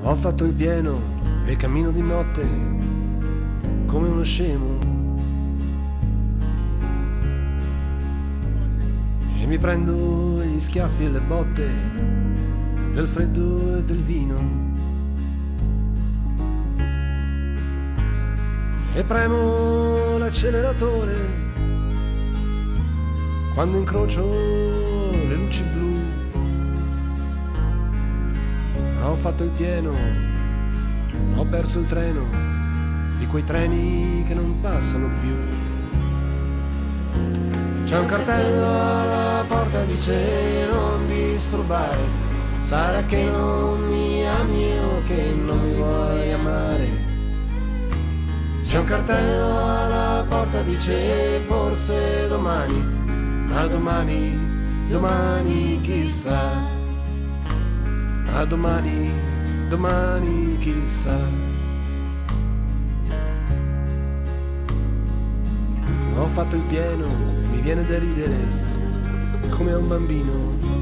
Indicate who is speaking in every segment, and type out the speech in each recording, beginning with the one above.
Speaker 1: Ho fatto il pieno e cammino di notte come uno scemo e mi prendo gli schiaffi e le botte del freddo e del vino e premo l'acceleratore quando incrocio le luci blu. Ho fatto il pieno, ho perso il treno di quei treni che non passano più. C'è un cartello alla porta, dice non disturbare, sarà che non mi ami o che non mi vuoi amare. C'è un cartello alla porta, dice forse domani, ma domani chissà. A domani chissà. Ho fatto il pieno, mi viene da ridere come a un bambino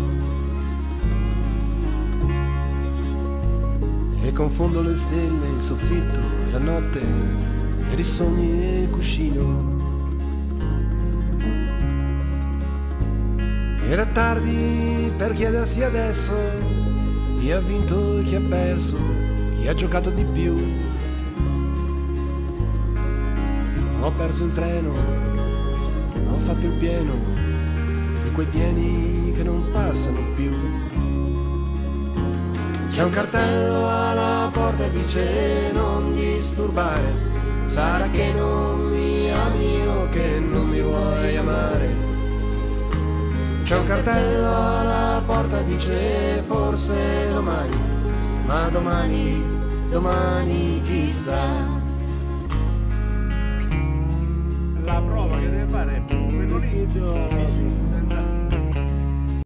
Speaker 1: e confondo le stelle, il soffitto e la notte e i sogni e il cuscino. Era tardi per chiedersi adesso chi ha vinto e chi ha perso, chi ha giocato di più. Ho perso il treno, ho fatto il pieno di quei pieni che non passano più. C'è un cartello alla porta e dice non disturbare, sarà che non mi ami o che non mi vuoi amare. C'è un cartello alla porta, dice forse domani, ma domani chissà.